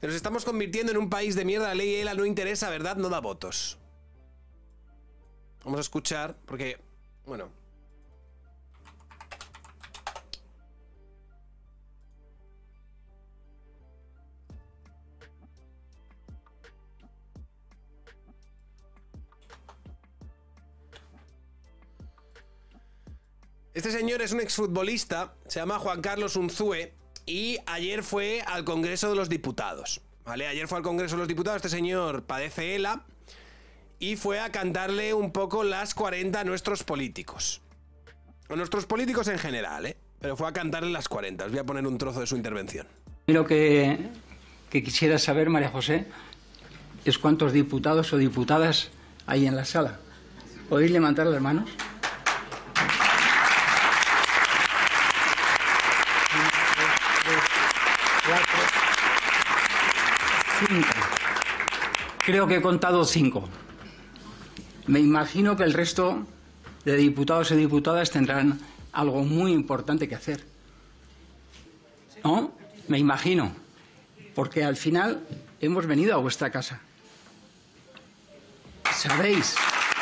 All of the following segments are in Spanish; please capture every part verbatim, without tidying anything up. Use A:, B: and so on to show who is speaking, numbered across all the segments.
A: Que nos estamos convirtiendo en un país de mierda. La ley ELA no interesa, ¿verdad? No da votos. Vamos a escuchar, porque... Bueno... Este señor es un exfutbolista, se llama Juan Carlos Unzúe, y ayer fue al Congreso de los Diputados, ¿vale? Ayer fue al Congreso de los Diputados, este señor padece ELA, y fue a cantarle un poco las cuarenta a nuestros políticos. A nuestros políticos en general, ¿eh? Pero fue a cantarle las cuarenta. Os voy a poner un trozo de su intervención.
B: Lo que, que quisiera saber, María José, es cuántos diputados o diputadas hay en la sala. ¿Podéis levantar las manos? Cinco. Creo que he contado cinco. Me imagino que el resto de diputados y diputadas tendrán algo muy importante que hacer. ¿No? Me imagino. Porque al final hemos venido a vuestra casa. ¿Sabéis?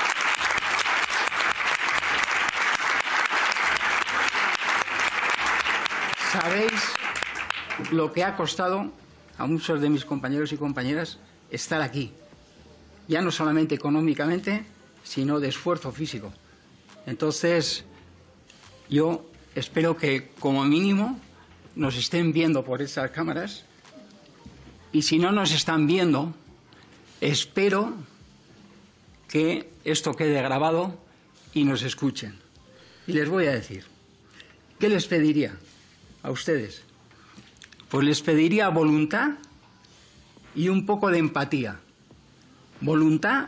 B: ¿Sabéis lo que ha costado a muchos de mis compañeros y compañeras estar aquí? Ya no solamente económicamente, sino de esfuerzo físico. Entonces, yo espero que, como mínimo, nos estén viendo por esas cámaras. Y si no nos están viendo, espero que esto quede grabado y nos escuchen. Y les voy a decir, ¿qué les pediría a ustedes? Pues les pediría voluntad y un poco de empatía. Voluntad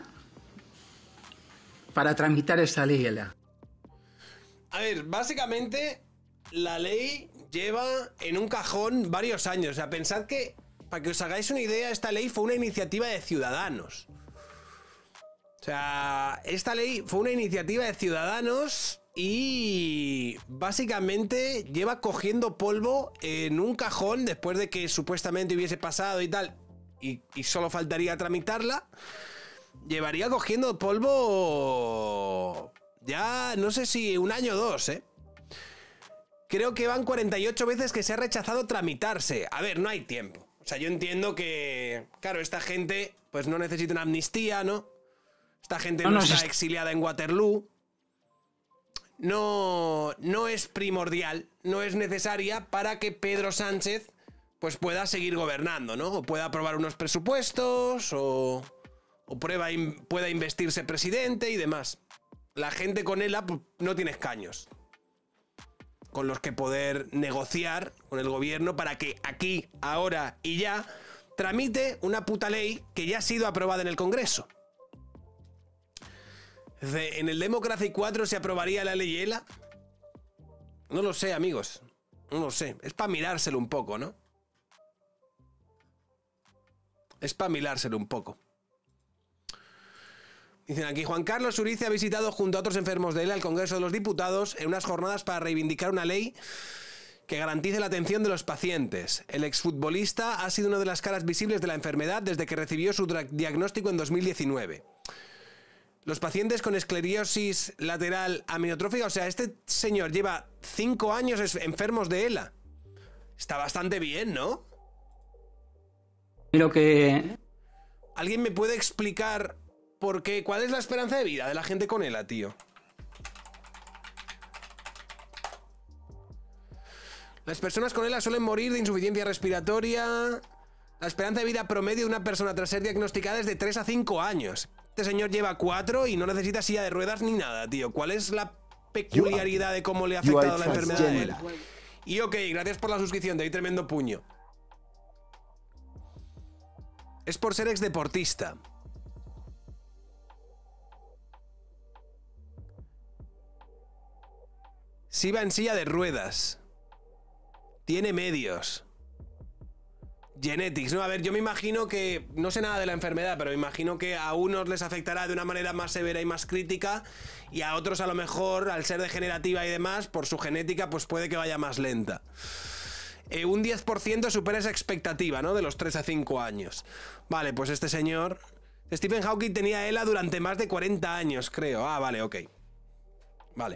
B: para tramitar esta ley ELA.
A: A ver, básicamente la ley lleva en un cajón varios años. O sea, pensad que, para que os hagáis una idea, esta ley fue una iniciativa de Ciudadanos. O sea, esta ley fue una iniciativa de Ciudadanos y básicamente lleva cogiendo polvo en un cajón después de que supuestamente hubiese pasado y tal, y, y solo faltaría tramitarla. Llevaría cogiendo polvo ya no sé si un año o dos, ¿eh? Creo que van cuarenta y ocho veces que se ha rechazado tramitarse. A ver, no hay tiempo. O sea, yo entiendo que, claro, esta gente pues no necesita una amnistía, ¿no? Esta gente no, no está exiliada en Waterloo. No, no es primordial, no es necesaria para que Pedro Sánchez pues pueda seguir gobernando, ¿no? O pueda aprobar unos presupuestos, o, o prueba, pueda investirse presidente y demás. La gente con ELA pues, no tiene escaños con los que poder negociar con el gobierno para que aquí, ahora y ya tramite una puta ley que ya ha sido aprobada en el Congreso. ¿En el Democracy cuatro se aprobaría la ley ELA? No lo sé, amigos. No lo sé. Es para mirárselo un poco, ¿no? Es para mirárselo un poco. Dicen aquí, Juan Carlos Urice ha visitado junto a otros enfermos de ELA el Congreso de los Diputados en unas jornadas para reivindicar una ley que garantice la atención de los pacientes. El exfutbolista ha sido una de las caras visibles de la enfermedad desde que recibió su diagnóstico en dos mil diecinueve. Los pacientes con esclerosis lateral amiotrófica, o sea, este señor lleva cinco años enfermos de ELA. Está bastante bien, ¿no?
B: Lo que...
A: ¿Alguien me puede explicar por qué? ¿Cuál es la esperanza de vida de la gente con ELA, tío? Las personas con ELA suelen morir de insuficiencia respiratoria. La esperanza de vida promedio de una persona tras ser diagnosticada es de tres a cinco años. Este señor lleva cuatro y no necesita silla de ruedas ni nada, tío. ¿Cuál es la peculiaridad de cómo le ha afectado la enfermedad de ELA? Y ok, gracias por la suscripción, te doy tremendo puño. Es por ser exdeportista. Sí va en silla de ruedas. Tiene medios. Genetics, ¿no? A ver, yo me imagino que... No sé nada de la enfermedad, pero me imagino que a unos les afectará de una manera más severa y más crítica, y a otros a lo mejor, al ser degenerativa y demás, por su genética, pues puede que vaya más lenta. eh, un diez por ciento supera esa expectativa, ¿no? De los tres a cinco años. Vale, pues este señor... Stephen Hawking tenía ELA durante más de cuarenta años, creo. Ah, vale, ok. Vale.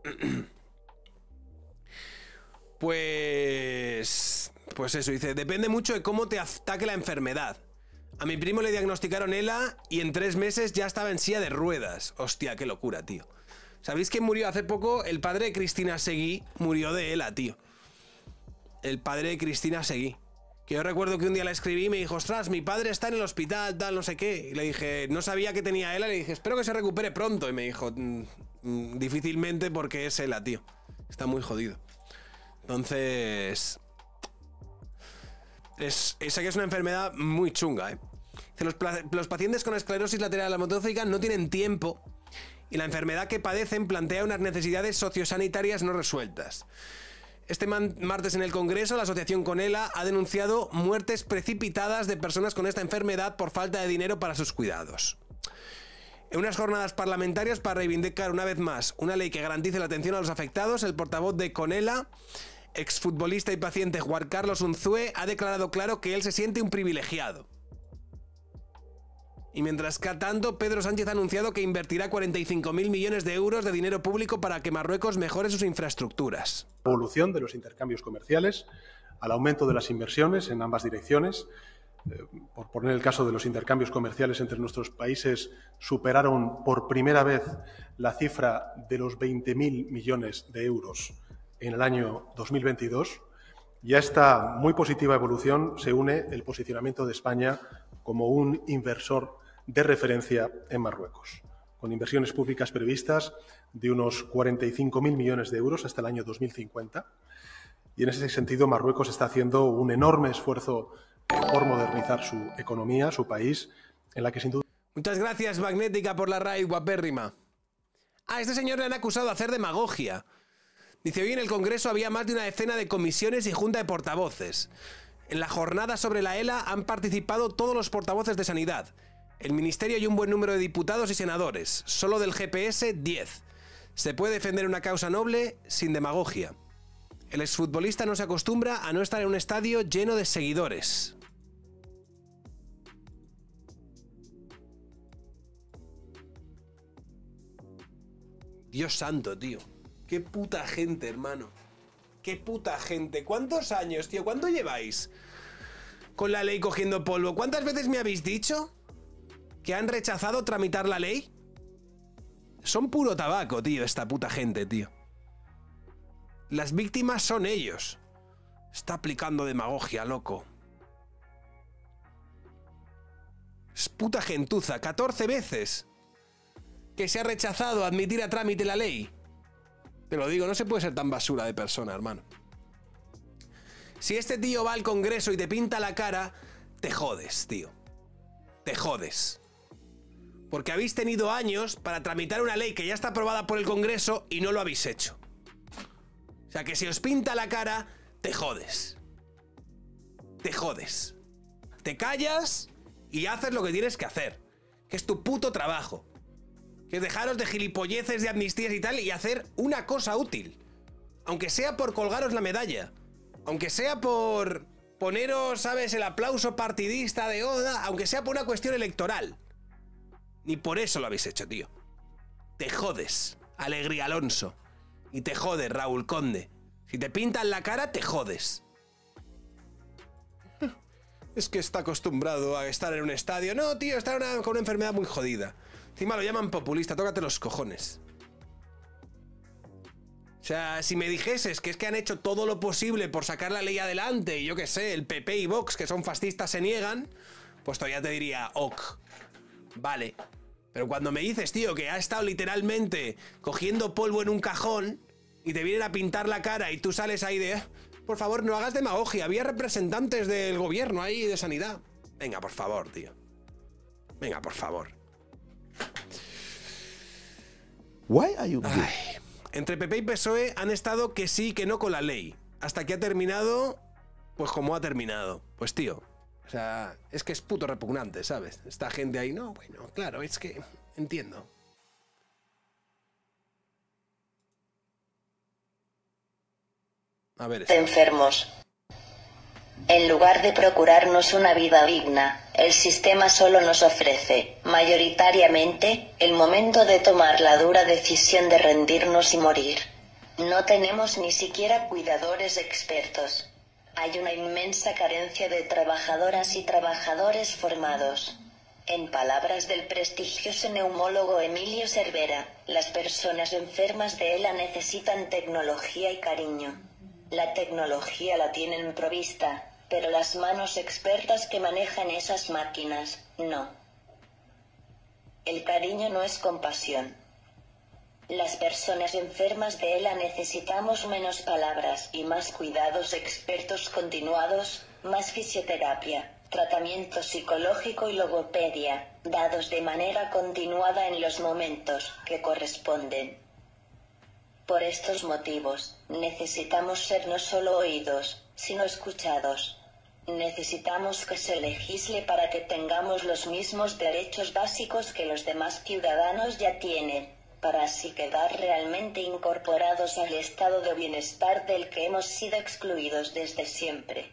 A: Pues... Pues eso, dice, depende mucho de cómo te ataque la enfermedad. A mi primo le diagnosticaron ELA y en tres meses ya estaba en silla de ruedas. Hostia, qué locura, tío. ¿Sabéis quién murió hace poco? El padre de Cristina Seguí murió de ELA, tío. El padre de Cristina Seguí. Que yo recuerdo que un día le escribí y me dijo, ostras, mi padre está en el hospital, tal, no sé qué. Y le dije, no sabía que tenía ELA, le dije, espero que se recupere pronto. Y me dijo, mmm, difícilmente porque es ELA, tío. Está muy jodido. Entonces... Es, esa que es una enfermedad muy chunga, ¿eh? Los, los pacientes con esclerosis lateral amiotrófica no tienen tiempo y la enfermedad que padecen plantea unas necesidades sociosanitarias no resueltas. Este martes en el Congreso, la asociación con ELA ha denunciado muertes precipitadas de personas con esta enfermedad por falta de dinero para sus cuidados. En unas jornadas parlamentarias para reivindicar una vez más una ley que garantice la atención a los afectados, el portavoz de CONELA, exfutbolista y paciente Juan Carlos Unzué, ha declarado claro que él se siente un privilegiado. Y mientras que tanto, Pedro Sánchez ha anunciado que invertirá cuarenta y cinco mil millones de euros de dinero público para que Marruecos mejore sus infraestructuras.
C: La evolución de los intercambios comerciales, al aumento de las inversiones en ambas direcciones. Eh, por poner el caso de los intercambios comerciales entre nuestros países, superaron por primera vez la cifra de los veinte mil millones de euros en el año dos mil veintidós. Y a esta muy positiva evolución se une el posicionamiento de España como un inversor de referencia en Marruecos, con inversiones públicas previstas de unos cuarenta y cinco mil millones de euros hasta el año dos mil cincuenta. Y en ese sentido, Marruecos está haciendo un enorme esfuerzo por modernizar su economía, su país, en la que sin duda...
A: Muchas gracias, Magnética, por la raid, guapérrima. A este señor le han acusado de hacer demagogia. Dice, hoy en el Congreso había más de una decena de comisiones y junta de portavoces. En la jornada sobre la ELA han participado todos los portavoces de Sanidad, el Ministerio y un buen número de diputados y senadores. Solo del G P S, diez. Se puede defender una causa noble sin demagogia. El exfutbolista no se acostumbra a no estar en un estadio lleno de seguidores. Dios santo, tío. Qué puta gente, hermano. Qué puta gente. ¿Cuántos años, tío? ¿Cuánto lleváis con la ley cogiendo polvo? ¿Cuántas veces me habéis dicho que han rechazado tramitar la ley? Son puro tabaco, tío, esta puta gente, tío. Las víctimas son ellos. Está aplicando demagogia, loco. Es puta gentuza. catorce veces que se ha rechazado admitir a trámite la ley. Te lo digo, no se puede ser tan basura de persona, hermano. Si este tío va al Congreso y te pinta la cara, te jodes, tío. Te jodes. Porque habéis tenido años para tramitar una ley que ya está aprobada por el Congreso y no lo habéis hecho. O sea que si os pinta la cara, te jodes. Te jodes. Te callas y haces lo que tienes que hacer. Que es tu puto trabajo. Que es dejaros de gilipolleces, de amnistías y tal, y hacer una cosa útil. Aunque sea por colgaros la medalla. Aunque sea por poneros, ¿sabes?, el aplauso partidista de Oda. Aunque sea por una cuestión electoral. Ni por eso lo habéis hecho, tío. Te jodes, Alegría Alonso. Y te jodes, Raúl Conde. Si te pintan la cara, te jodes. Es que está acostumbrado a estar en un estadio. No, tío, está una, con una enfermedad muy jodida. Encima lo llaman populista, tócate los cojones. O sea, si me dijeses que es que han hecho todo lo posible por sacar la ley adelante, y yo qué sé, el P P y Vox, que son fascistas, se niegan, pues todavía te diría, ok, vale. Pero cuando me dices, tío, que ha estado literalmente cogiendo polvo en un cajón y te vienen a pintar la cara y tú sales ahí de, por favor, no hagas demagogia, había representantes del gobierno ahí de sanidad. Venga, por favor, tío. Venga, por favor.
D: Why are you gay?
A: Ay, entre P P y P S O E han estado que sí, que no con la ley. Hasta que ha terminado, pues como ha terminado. Pues tío, o sea, es que es puto repugnante, ¿sabes? Esta gente ahí, no, bueno, claro, es que entiendo. A ver.
E: Enfermos. En lugar de procurarnos una vida digna, el sistema solo nos ofrece, mayoritariamente, el momento de tomar la dura decisión de rendirnos y morir. No tenemos ni siquiera cuidadores expertos. Hay una inmensa carencia de trabajadoras y trabajadores formados. En palabras del prestigioso neumólogo Emilio Cervera, las personas enfermas de ELA necesitan tecnología y cariño. La tecnología la tienen provista, pero las manos expertas que manejan esas máquinas, no. El cariño no es compasión. Las personas enfermas de ELA necesitamos menos palabras y más cuidados expertos continuados, más fisioterapia, tratamiento psicológico y logopedia, dados de manera continuada en los momentos que corresponden. Por estos motivos, necesitamos ser no solo oídos, sino escuchados. Necesitamos que se legisle para que tengamos los mismos derechos básicos que los demás ciudadanos ya tienen, para así quedar realmente incorporados al estado de bienestar del que hemos sido excluidos desde siempre.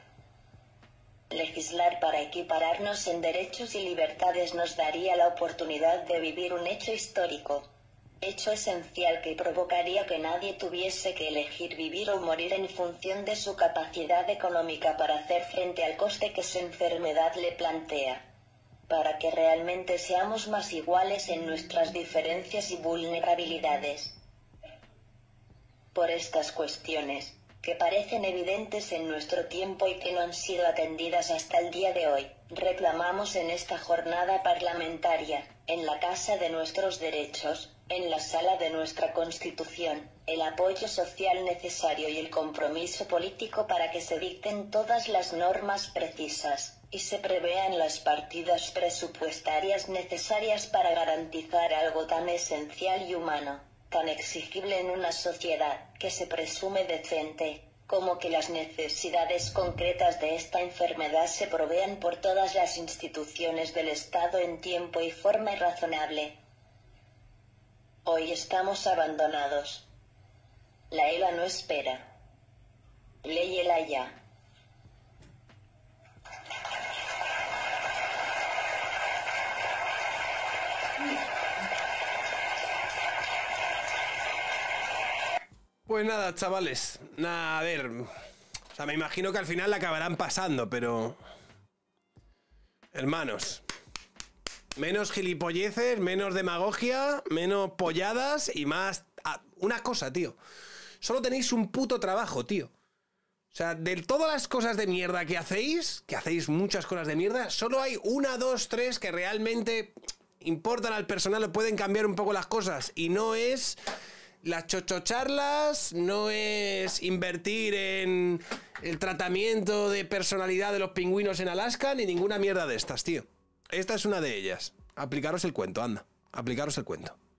E: Legislar para equipararnos en derechos y libertades nos daría la oportunidad de vivir un hecho histórico. Hecho esencial que provocaría que nadie tuviese que elegir vivir o morir en función de su capacidad económica para hacer frente al coste que su enfermedad le plantea. Para que realmente seamos más iguales en nuestras diferencias y vulnerabilidades. Por estas cuestiones, que parecen evidentes en nuestro tiempo y que no han sido atendidas hasta el día de hoy, reclamamos en esta jornada parlamentaria, en la Casa de nuestros Derechos, en la Sala de nuestra Constitución, el apoyo social necesario y el compromiso político para que se dicten todas las normas precisas, y se prevean las partidas presupuestarias necesarias para garantizar algo tan esencial y humano, tan exigible en una sociedad que se presume decente, como que las necesidades concretas de esta enfermedad se provean por todas las instituciones del Estado en tiempo y forma razonable. Hoy estamos abandonados. La ELA no espera. Léyela ya.
A: Pues nada, chavales. Nada, a ver. O sea, me imagino que al final la acabarán pasando, pero... Hermanos. Menos gilipolleces, menos demagogia, menos polladas y más... Ah, una cosa, tío. Solo tenéis un puto trabajo, tío. O sea, de todas las cosas de mierda que hacéis, que hacéis muchas cosas de mierda, solo hay una, dos, tres que realmente importan al personal o pueden cambiar un poco las cosas. Y no es... Las chochocharlas, no es invertir en el tratamiento de personalidad de los pingüinos en Alaska, ni ninguna mierda de estas, tío. Esta es una de ellas. Aplicaros el cuento, anda. Aplicaros el cuento.